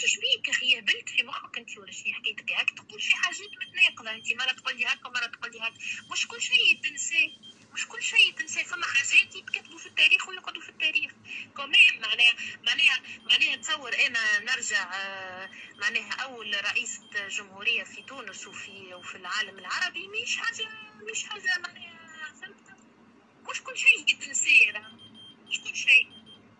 اش بيك اخي؟ هبلت في مخك انت ولا شنو حكيتك؟ هاك تقول شي حاجات متناقضه، انت مره تقول لي هكا ومره تقول لي هاك. مش كل شيء تنسى، مش كل شيء تنسى، فما حاجات يتكتبوا في التاريخ ويقعدوا في التاريخ كمان. معناها تصور انا نرجع معناها اول رئيسة جمهورية في تونس وفي العالم العربي، مش حاجة معناها فهمت. مش كل شيء تنسى، مش كل شيء.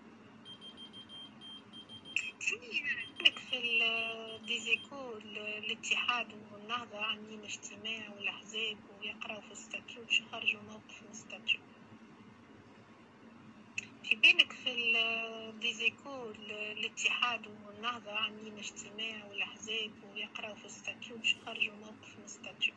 في الديزيكو الاتحاد والنهضة عاملين اجتماع والأحزاب ويقراوا في الستاتيو باش يخرجوا موقف من الستاتيو. في بالك في الديزيكو الاتحاد والنهضة عاملين اجتماع والأحزاب ويقراوا في الستاتيو باش يخرجوا موقف من الستاتيو.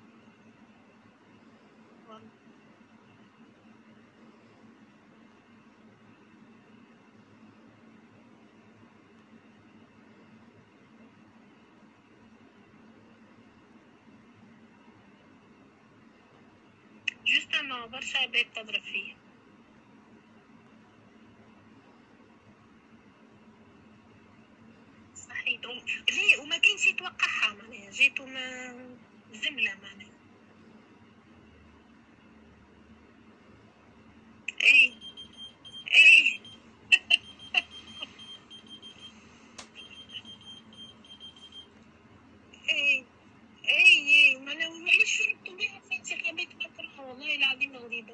جوستومون برشا عباد تضرب فيه. صحيح. ليه وما كاينش يتوقعها معناها جيتو زملة معناها. اي اي اي اي معناها معليش شربتوا بها في انتخابات مكروه، والله العظيم غريبة.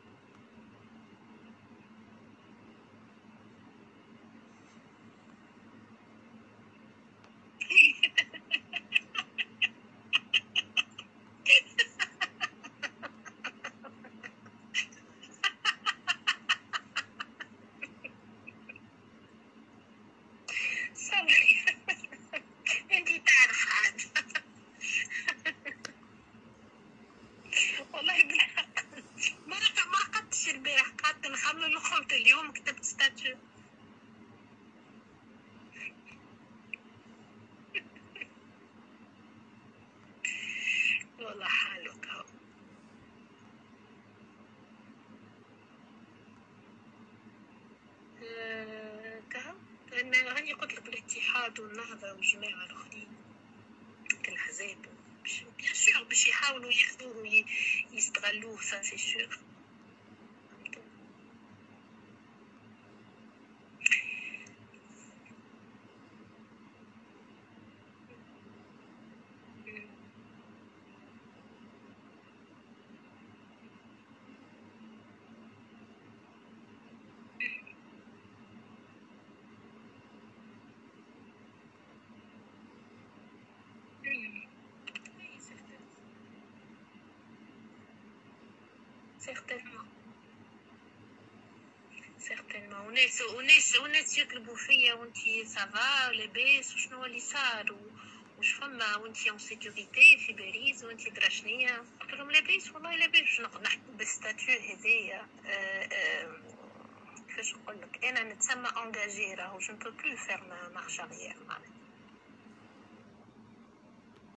صبري انت تعرف عاد. والله بالحق ما رقدتش البارح، قعدت نخمم وقلت اليوم كتبت ستاتيو. والله حالك هو. كهو انا راني قلت لك الاتحاد والنهضة والجماعة الاخرين الأحزاب بيان سور باش يحاولوا ياخذوه ويستغلوه، سا سي سور. سيغتينمون سيغتينمون وناس يطلبوا فيا وانتي سافا لاباس وشنو اللي صار وش فما وانتي اون سيكوريتي في باريس وانتي درا شنيا. قلت لهم لاباس والله لاباس باش نقعد نحكي بالستاتيو هذايا. كيفاش نقول لك انا نتسمى انجاجي راهو جو نبو بلو فير مارش اريير معناها.